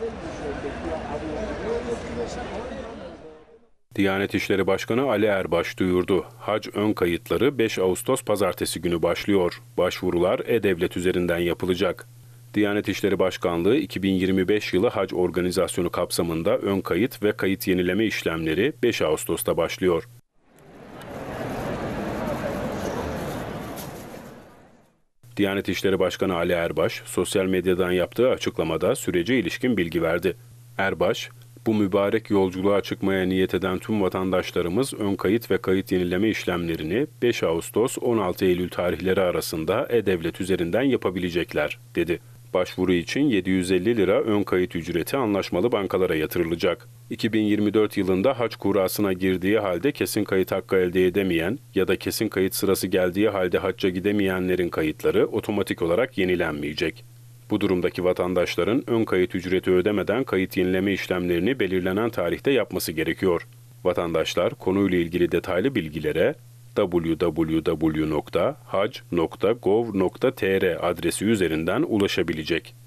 Diyanet İşleri Başkanı Ali Erbaş duyurdu. Hac ön kayıtları 5 Ağustos Pazartesi günü başlıyor. Başvurular E-Devlet üzerinden yapılacak. Diyanet İşleri Başkanlığı 2025 yılı hac organizasyonu kapsamında ön kayıt ve kayıt yenileme işlemleri 5 Ağustos'ta başlıyor. Diyanet İşleri Başkanı Ali Erbaş, sosyal medyadan yaptığı açıklamada sürece ilişkin bilgi verdi. Erbaş, bu mübarek yolculuğa çıkmaya niyet eden tüm vatandaşlarımız ön kayıt ve kayıt yenileme işlemlerini 5 Ağustos-16 Eylül tarihleri arasında E-Devlet üzerinden yapabilecekler, dedi. Başvuru için 750 lira ön kayıt ücreti anlaşmalı bankalara yatırılacak. 2024 yılında hac kurasına girdiği halde kesin kayıt hakkı elde edemeyen ya da kesin kayıt sırası geldiği halde hacca gidemeyenlerin kayıtları otomatik olarak yenilenmeyecek. Bu durumdaki vatandaşların ön kayıt ücreti ödemeden kayıt yenileme işlemlerini belirlenen tarihte yapması gerekiyor. Vatandaşlar konuyla ilgili detaylı bilgilere www.hac.gov.tr adresi üzerinden ulaşabilecek.